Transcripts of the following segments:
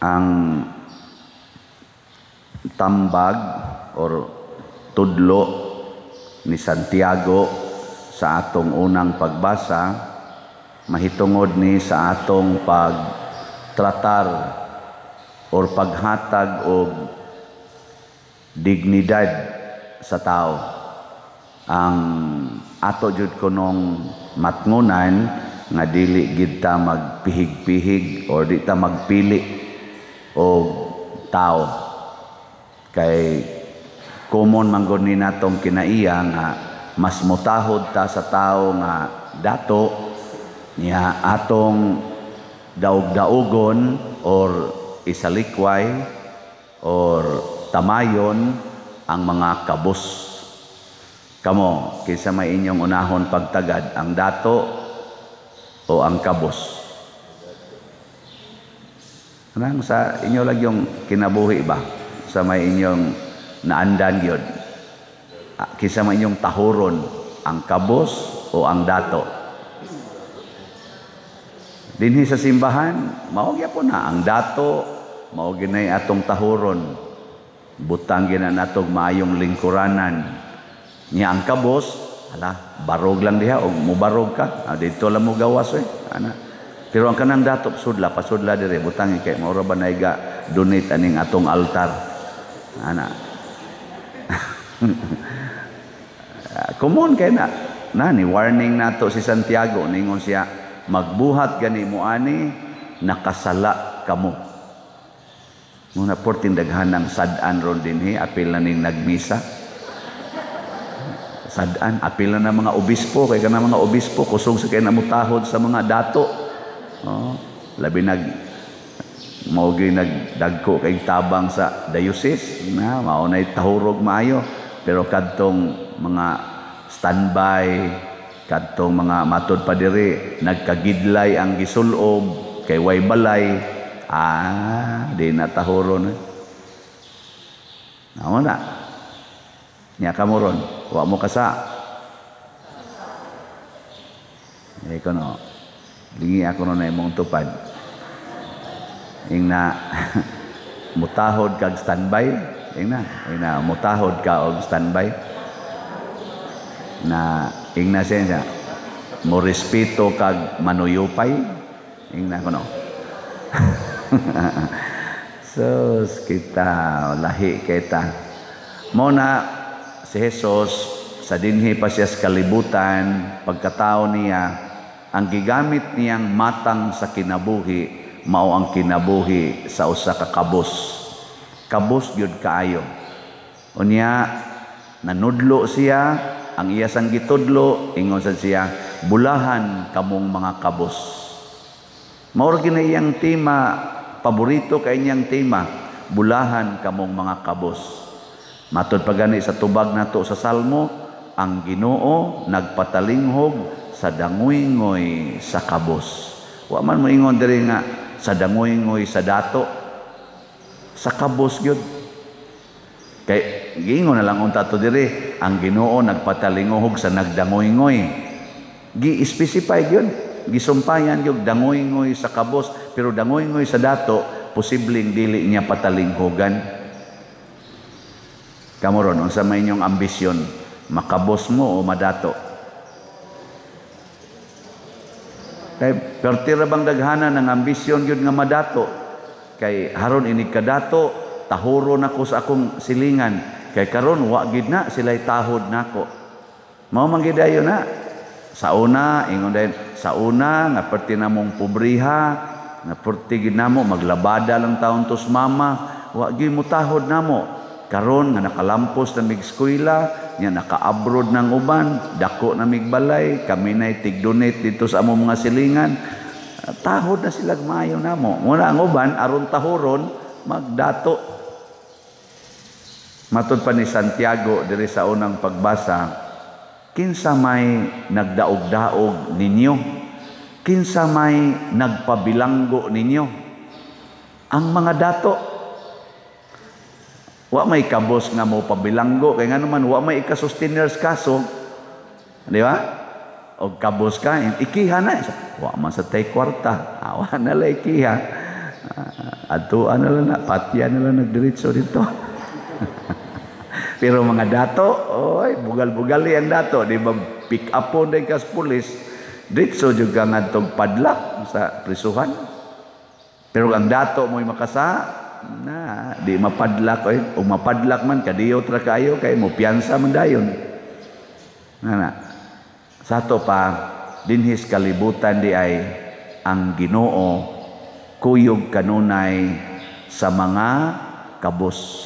ang tambag or tudlo ni Santiago sa atong unang pagbasa mahitungod ni sa atong pagtratar or paghatag og dignidad sa tao. Ang ato jud kunong matngunan nga dili gid ta magpihig-pihig or di ta magpili og tao. Kay common man gud ni natong kinaiya nga mas mutahod ta sa tao nga dato niya atong daog-daogon or isalikway or tamayon ang mga kabos. Kamo, kinsa may inyong unahon pagtagad, ang dato o ang kabos? Anang sa inyo lang yung kinabuhi ba? Sa may inyong naandan yun? Kinsa may inyong tahuron, ang kabos o ang dato? Dinhi sa simbahan, maugya po na ang dato, maugya na atong tahuron. Butang gina natog maayong lingkuranan. Niya ang kabos, barog lang diha o mubarog ka. Dito lang mo gawas Pero ang kanang dato pasudla dire butang kay maura ba naiga donate aning atong altar. Common kay ni warning nato si Santiago ningon siya magbuhat gani mo ani nakasala kamo. Muna porting daghanang sad-an ron dinhi apil na ning nagmisa. Sad-an apil na mga obispo kay kana mga obispo kusog sa kay namutahod sa mga dato. Labi maugi nagdagko kay tabang sa diocese na mao nay tahurog maayo pero kadtong mga standby kadtong mga matod pa diri nagkagidlay ang gisulob kay way balay di natahuron amo na niya kamuron wa mo kasa ko no lingi ako no na imong tupad ing na mutahod kag standby ing na mutahod ka og standby na ing na siya mo respeto kag manuyupay ing na kuno. Sus kita lahi kita mo na si Jesus sa dinhi pa siya sa kalibutan pagkatao niya ang gigamit niyang matang sa kinabuhi mao ang kinabuhi sa usa ka kabos gyud kaayo unya nanudlo siya ang iya sang gitudlo ingon sad siya bulahan kamong mga kabos mao gina iyang tema paborito kay niyang tema bulahan kamong mga kabos matud pagani sa tubag nato sa Salmo ang Ginoo nagpatalinghog sa dangoy-ngoy sa kabos wa man moingon diri nga sa dangoy-ngoy sa dato sa kabos gyud kay giingon na lang unta to diri ang Ginoo nagpatalinghog sa nagdangoy-ngoy gi-specify gyud gisumpayan gyud dangoy-ngoy sa kabos pero dangoy-ngoy sa dato posibleng dili niya patalinghogan kamoron unsa may inyong ambisyon makabos mo o madato kay pertira bang daghanan ng ambisyon gyud nga madato kay haron ini kadato tahuro nako sa akong silingan kay karon wa gid na sila'y tahod nako mao man gid ayo na sa una ingon din sa una nga perti namong pobriha nga perti gid namo maglabada lang taon tos mama wa gid mo tahod namo karon nga nakalampos na mig eskwela nya naka-abroad ng uban dako na mig balay kami nay tig-donate dito sa among mga silingan tahod na sila maayo namo muna ang uban aron tahoron magdato matud pa ni Santiago diri sa unang pagbasa kinsa may nagdaog-daog ninyo kinsa may nagpabilanggo ninyo ang mga dato wa may kabos nga mo pabilanggo kay nga naman wa may ika-sustainers kaso di ba og kabos ka ikiha na wa man sa tay kwarta awa na lay ikiha Atuan na lang na, patya na lang nagdiritso dito. Pero mga dato, oy, bugal-bugal ang dato, di ba pick up po na kas pulis, diritso juga nga itong padlak sa prisuhan. Pero ang dato mo'y makasa, na, di mapadlak, oy, o mapadlak man, kadiyo tra kayo, kay mo piyansa man dayon. Sa ato pa, dinhis kalibutan di ay ang Ginoo kuyog kanunay sa mga kabus.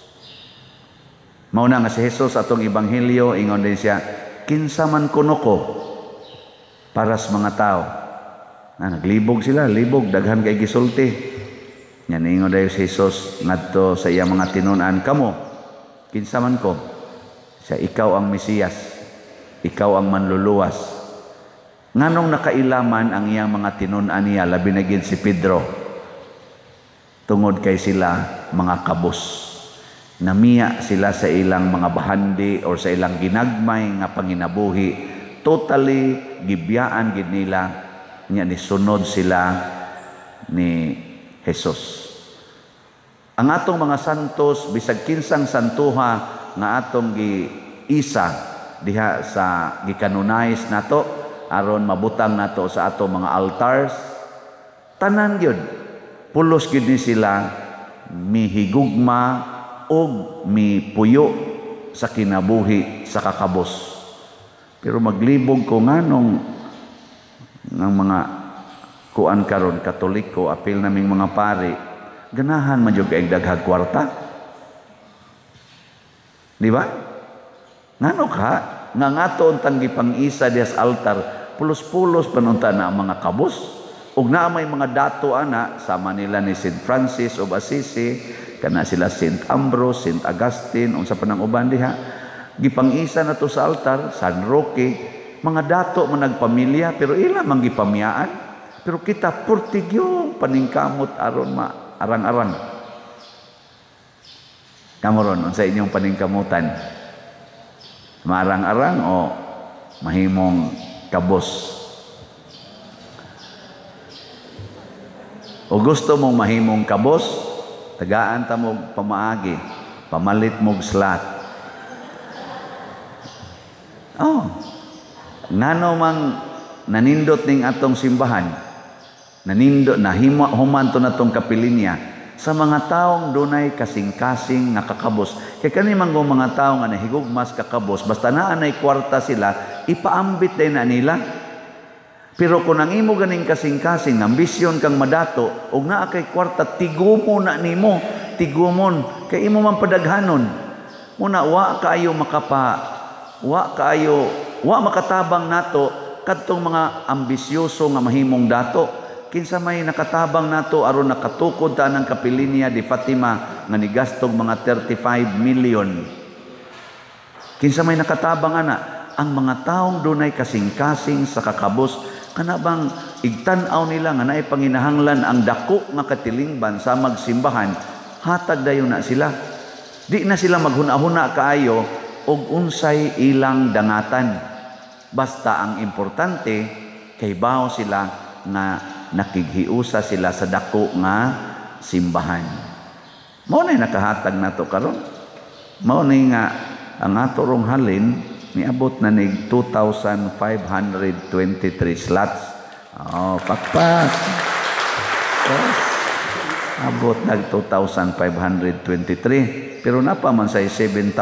Mauna nga si Jesus atong ebanghelyo ingon din siya, kinsa man kuno ko para sa mga tao. Naglibog sila, libog daghan kay gisulti. Yan ingon dayon si Jesus ngadto sa iyang mga tinun-an, kamo kinsa man ko? Siya, ikaw ang Mesiyas, ikaw ang manluluwas. Nganong nakailaman ang iyang mga tinun-an niya, labi na gid si Pedro, tungod kay sila mga kabus. Namiya sila sa ilang mga bahandi or sa ilang ginagmay nga panginabuhi, totally gibiyaan gid nila nya ni sunod sila ni Jesus. Ang atong mga santos, bisag kinsang santuha nga atong giisa diha sa gikanonize nato aron mabutang nato sa ato mga altars, tanan gyud pulos gyud ni sila mihigugma og mipuyo sa kinabuhi sa kakabos. Pero maglibog ko nganong ng mga kuan karon Katoliko, apil naming mga pari, ganahan man jud kay daghag kwarta, di ba? Ngano ka nga ngato untang gipang-isa diha sa altar, pulos-pulos panunta na ang mga kabos, ug naa may mga dato ana sama nila ni St. Francis of Assisi, kana sila St. Ambrose, St. Augustine, unsa pa nang uban diha, gipang-isa na to sa altar. San Roque, mga dato man nagpamilya pero ila man gipamiyaan, pero kita purtigyong paningkamot aron arang-arang. Kamoron unsa inyong paningkamutan? Marang-arang o mahimong kabos? O gusto mong mahimong kabos, tagaan ta mo pamaagi, pamalit mog slot. Ngano mang nanindot ning atong simbahan, nanindot na human to natong kapilinya sa mga taong dunay kasing-kasing nga kakabos. Kay kani man mga tawo nga nahigugmas kakabos, basta naa nay kwarta sila, ipaambit din na nila. Pero kung ang imo ganing kasing-kasing, ambisyon kang madato, og naa kay kwarta, tigumon na nimo, tigumon, kay imo man padaghanon. Muna, wa makatabang nato, kadtong mga ambisyoso nga mahimong dato. Kinsa may nakatabang nato aron nakatukod ta ng kapilinya di Fatima nga nigastog mga 35 million. Kinsa may nakatabang ana, ang mga taong dunay kasing-kasing sa kakabos, kana bang igtan-aw nila nga naay panginahanglan ang dako nga katilingban sa magsimbahan, hatag dayon na sila. Di na sila maghuna-huna kaayo og unsay ilang dangatan. Basta ang importante kay bao sila nga nakighiusa sila sa dako nga simbahan. Mao nay nakahatag nato karon. Mao nay nga ang ato rong halin niabot na nig 2,523 slots. Pakpak. Yes. Abot nag 2,523. Pero napa man say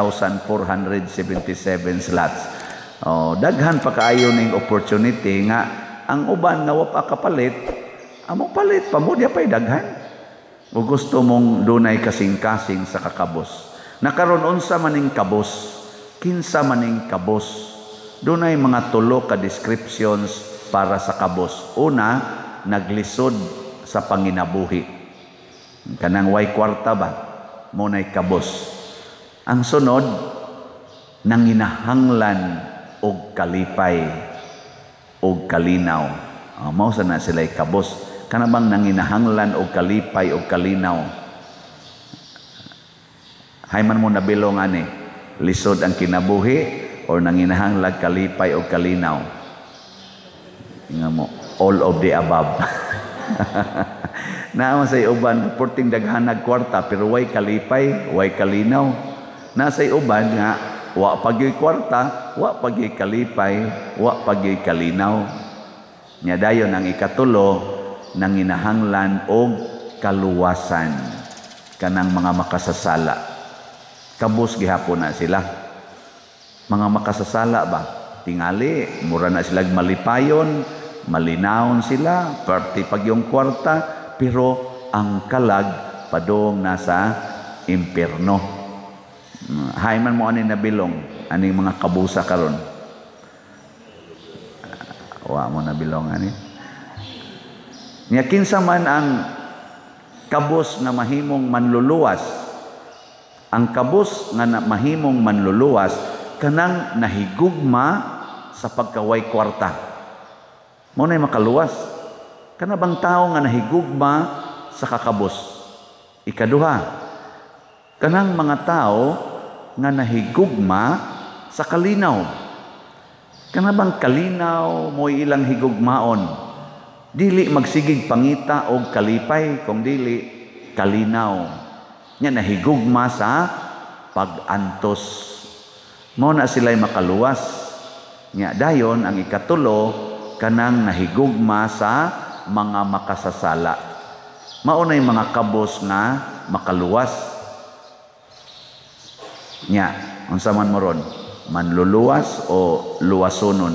7,477 slots. Daghan pa kaayo ning opportunity nga ang uban nga wa pa kapalit, among palit pa mo diya pay daghan. O gusto mong dunay kasing-kasing sa kakabos. Nakaron unsa maning kabos? Kinsa maning kabos? Dunay mga tulo ka descriptions para sa kabos. Una, naglisod sa panginabuhi. Kanang way kwarta ba? Mo nay kabos. Ang sunod, nanginahanglan og kalipay og kalinaw. Mao sana sila kabos. Kana bang nanginahanglan og kalipay og kalinaw? Hayman mo nabilong ani, lisod ang kinabuhi or nanginahanglan kalipay og kalinaw? Nga mo, all of the above. Naman sa uban, porting daghanag kwarta, pero way kalipay, way kalinaw. Nasa uban nga, wa pagyoy kwarta, wa pagyoy kalipay, wa pagyoy kalinaw. Nya dayon ang ikatulo, nanginahanglan og kaluwasan kanang mga makasasala. Kabus gihapon na sila. Mga makasasala ba? Tingali, mura na sila malipayon, malinawon sila, perti pag yung kwarta, pero ang kalag padong nasa impierno. Hayman mo aning nabilong, aning mga kabusa karon. Wa mo nabilong ani. Nya kinsa man ang kabus na mahimong manluluwas, ang kabus nga mahimong manluluwas kanang nahigugma sa pagkaway kwarta. Mo nay makaluwas. Kana bang tao nga nahigugma sa kakabus? Ikaduha, kanang mga tao nga nahigugma sa kalinaw. Kana bang kalinaw mo ilang higugmaon? Dili magsigig pangita og kalipay, kung dili kalinaw. Nya nahigugma sa pag-antos. Mo na sila'y makaluwas. Nya dayon ang ikatulo kanang nahigugma sa mga makasasala. Maunay mga kabos na makaluwas. Nya, unsa man mo ron? Manluluwas o luwasonon?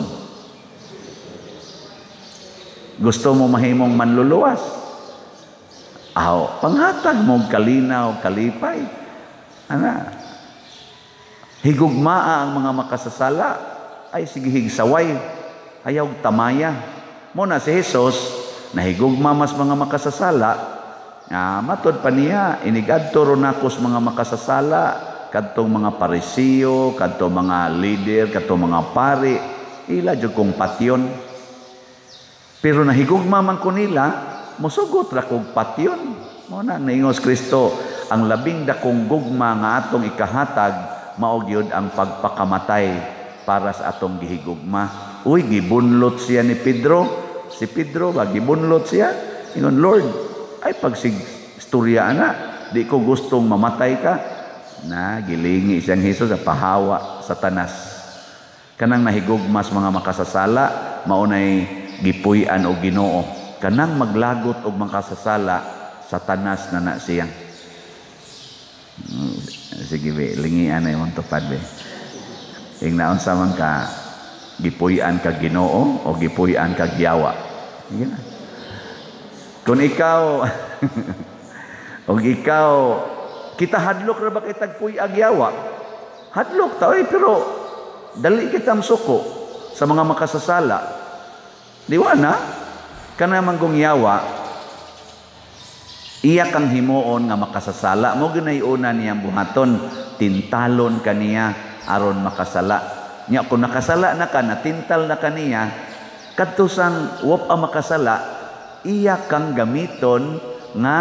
Gusto mo mahimong manluluwas? Aw, panghatag mo kalinaw, kalipay. Ana, higugmaa ang mga makasasala, ay sige higsaway, ayaw tamaya. Muna si Jesus, nahigugma mas mga makasasala, matod pa niya, inigadto ron akos mga makasasala, kadtong mga parisiyo, kadtong mga leader, kadtong mga pari, ila jud kong patyon. Pero nahigugma man ko nila, musugot ra kog patyon. Muna niingos Kristo, ang labing dakong gugma nga atong ikahatag, mao gyud ang pagpakamatay para sa atong gihigugma. Uy, gibunlot siya ni Pedro. Si Pedro ba, gibunlot siya? Ingon, Lord, ay pagsig-istorya na, di ko gustong mamatay ka. Na, gilingi siyang Jesus sa pahawa, satanas. Kanang nahigugmas mga makasasala, maunay gipuy-an o Ginoo. Kanang maglagot og makasasala, satanas na siya. Sige, be, lingian na yung tupad, be. Ingnaon sa man ka, gipuy-an ka Ginoo o gipuy-an ka giyawa. Sige na. Kung ikaw, kita hadlok ra ba kay tagpuy agyawa? Hadlok ta, pero dali kita msuko sa mga makasasala. Di wa na? Kana manggong yawa, iya kang himuon nga makasasala. Mo ginayuna niyang buhaton, tintalon kaniya aron makasala. Nya kung nakasala na ka, natintal na kaniya, kadto sang wap ang makasala, iya kang gamiton nga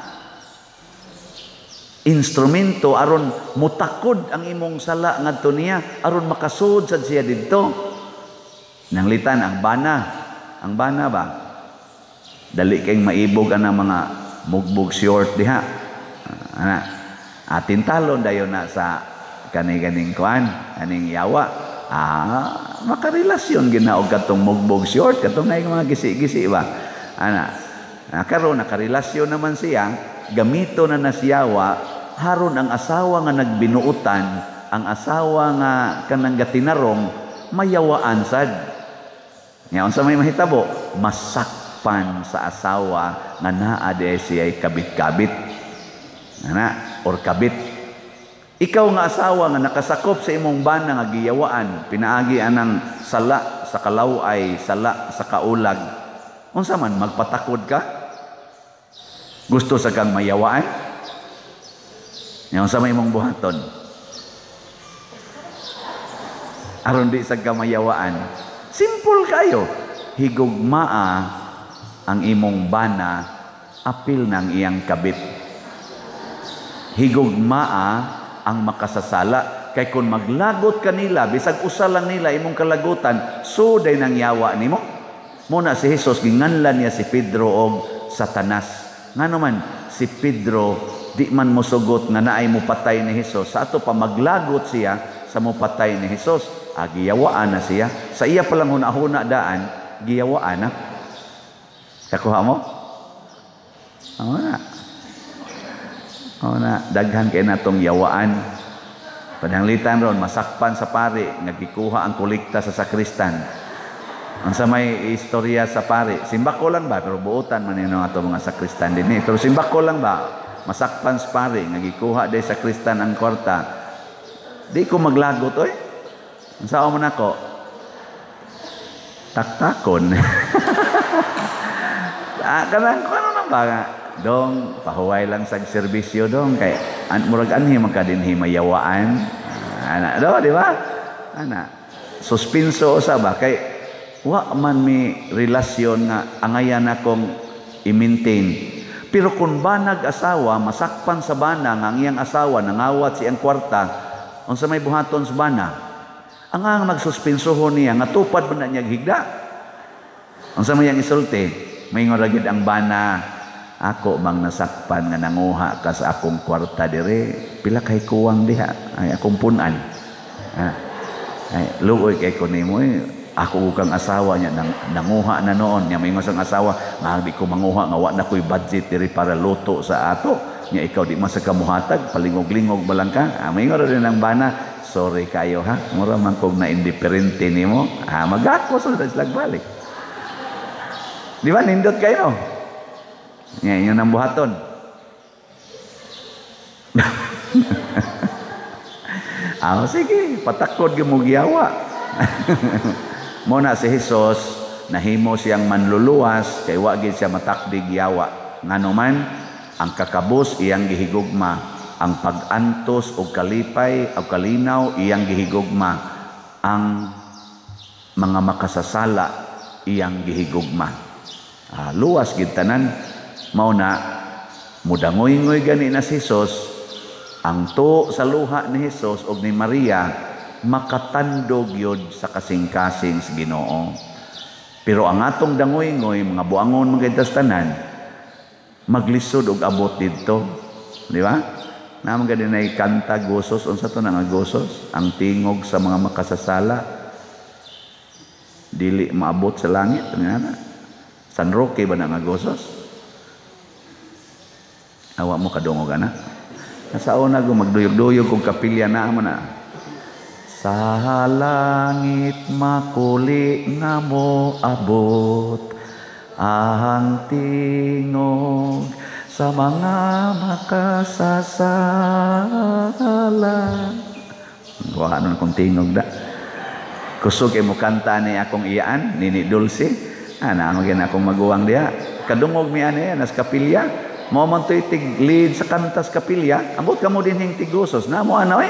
instrumento aron mutakod ang imong sala ngadto niya aron makasud sad siya didto. Nanglitan ang bana ba dali kayong maibog ang mga mugbog short diha ana atin talon dayon na sa kani-ganing kuan aning yawa makarelasyon ginaog katong mugbog short katong nay mga gisi-gisi ba ana karon nakarelasyon naman siya gamito na nasyawa haron ang asawa nga nagbinuutan, ang asawa nga kanang gatinarong mayawaan sad. Nya unsa may mahitabo? Masakpan sa asawa nga naa di siya kabit-kabit. Ana or kabit. Ikaw nga asawa nga nakasakop sa imong bana nga giyawaan, pinaagi anang sala sa kalaway, sala sa kaulag. Unsa man magpatakod ka? Gusto sa kang mayawaan? Yung sa may mong buhaton. Aron di sa kamayawaan. Simple kayo. Higugmaa ang imong bana, apil ng iyang kabit. Higugmaa ang makasasala. Kay kung maglagot kanila, bisag usa lang nila imong kalagutan, suday nang yawa nimo. Muna si Jesus, ginganlan niya si Pedro og Satanas. Ngano man si Pedro di man mosugot nga naay mupatay ni Hesus, sa ato pa maglagot siya sa mupatay ni Hesus, giyawaan na siya. Sa iya palang huna-huna daan, giyawaan na. Kakuha mo? Oo na. Oo na. Daghan kayo na itong yawaan. Pananglitan ron, masakpan sa pari, nagkikuha ang kulikta sa sakristan. Ang sa may istorya sa pari, simbako lang ba? Pero buutan man yun ang mga sakristan din. Pero simbako lang ba? Masakpan sa pari, nagkikuha day sakristan ang kwarta. Di ko maglagot, oy. Ang sao mo na ko? Taktakon. Kanang ko ano na ba nga? Dong, pahuway lang sa serbisyo dong. Kay, murag anhi magkadinhi mayawaan. Ana, do, di ba? Ana, suspinso sa ba? Kay, wa man mi relasyon nga angayan akong i-maintain. Pero kung banag asawa, masakpan sa bana, nga ang iyang asawa, nangawat siyang kwarta, kung sa may buhaton sa bana, ang magsuspensohon niya, nga tupad ba na niya higda? Ang sa mayang isulti, may ngoragid ang bana, ako mang nasakpan nga nanguha ka sa akong kwarta dire, pila kay kuwang diha, ay akong punan. Ay, luoy kay ko nimo, ako ukang asawa niya, nanguha na noon, niya may ngasang asawa, nga di ko manguha, nga wa na ko'y budget dire para luto sa ato, niya ikaw di masaka muhatag, palingog-lingog ba lang ka? May ngoro rin ang bana, sorry kayo ha, mura man kog na indiferente nimo, magako sa silang balik. Di ba, nindot kayo? Yan, yun ang buhaton. Sige, patakod yung mugyawa. Muna si Jesus, nahimo siyang manluluwas, kay wagid siya matakdig yawa. Nganuman, ang kakabus iyang gihigugma, ang pag-antos o kalipay o kalinaw iyang gihigugma, ang mga makasasala iyang gihigugma. Luwas gid tanan, mao na mudangoy-ngoy gani na si Jesus, ang tuo sa luha ni Jesus ug ni Maria makatandog yod sa kasing-kasing sa Ginoo. Pero ang atong dangoy-ngoy, mga buangon mga tanan, maglisod og abot didto, di ba? Naman gani na kanta gosos, unsa to nga gosos, ang tingog sa mga makasasala dili maabot sa langit, nga San Roque ba na nga gosos? Awa mo kadungog ana. Nasa una ko magduyog-duyog kung kapilya na mo na. Sa langit makuli nga mo abot ang tingog sa mga makasasala. Wala kong tingog da. Kusog mo kanta ni akong iyaan, Nini Dulce. Ang magiging akong maguwang diya. Kadungog mi ani nas kapilya. Mo man to'y tiglid sa kantas kapilya. Ambot ka mo din hing tigusos. Na mo ano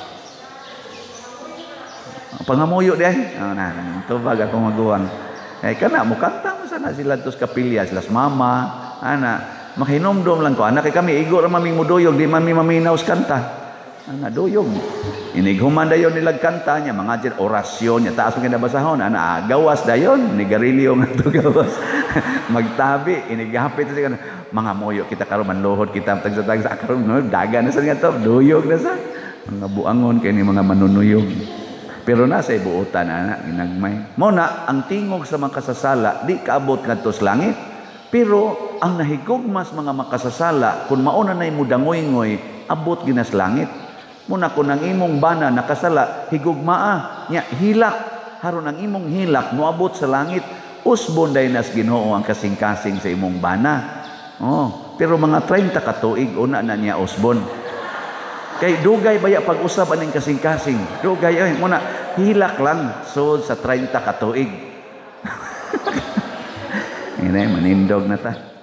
pangamuyo diya. Tubag akong maguwang. Kana mo kanta mo sana sila tos kapilya. Sila mama. Makinomdom lang ko. Kay kami, igo lang maming muduyog. Di mami maminaw sa kanta. Duyog. Inighuman dayon nilag kanta niya, mga orasyon niya, taas mo kinabasahon, gawas dayon, nigarilyo nga ito gawas. Magtabi, inigapit siya, mga moyo, kita karon manluhod, kita tagsa-tagsa, karon daga na sa nga ito, duyog na sa, mga buangon, kaya ni mga manunuyog. Pero nasa ibuutan, ginagmay. Muna, ang tingog sa mga kasasala, di kaabot nga ito sa langit, pero ang nahigugmas mga makasasala, kung mauna na imudangoy-ngoy, abot ginas langit. Muna kung ang imong bana nakasala, higugmaa, nya hilak, haron ang imong hilak, moabot sa langit, usbon day nas Ginoo ang kasing-kasing sa imong bana. Pero mga 30 katuig, una na niya usbon. Kay dugay baya pag-usap aning kasing-kasing. Dugay, muna, hilak lang, so sa 30 katuig. Manindog na ta.